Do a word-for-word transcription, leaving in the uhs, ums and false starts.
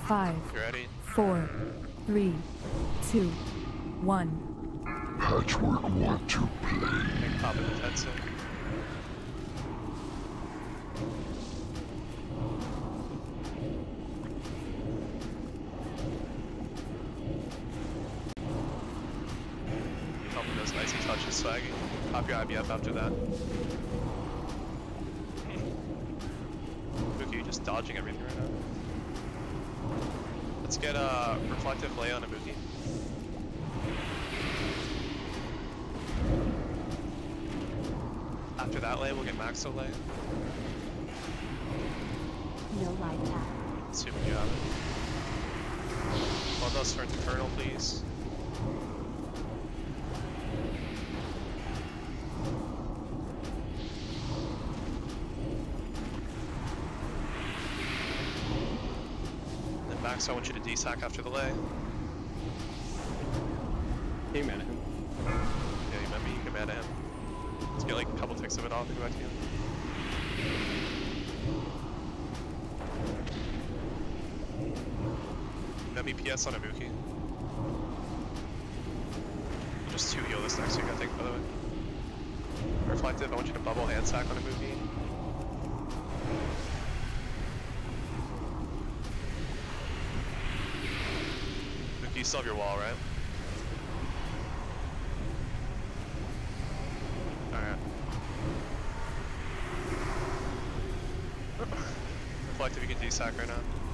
Five, You ready? four, three, two, one. Patchwork want to play. Make pop in defensive. Helping those icy touches, swaggy. Pop your I B F after that. Mookie, you're just dodging everything right now. Let's get a reflective lay on a Mookie. After that lay, we'll get Maxo lay. No light path. Assuming you have it. One those for Infernal, please. Then Max, I want you to D-sack after the lay. Can you mana him? Yeah, you meant me, you can mana him. Let's get like a couple ticks of it off and go back to you. Let me P S on a Mookie. Just two heal this next week, I think, by the way. Reflective, I want you to bubble hand sack on a Mookie. Mookie, you still have your wall, right? Alright. Reflective, you can D-sack right now.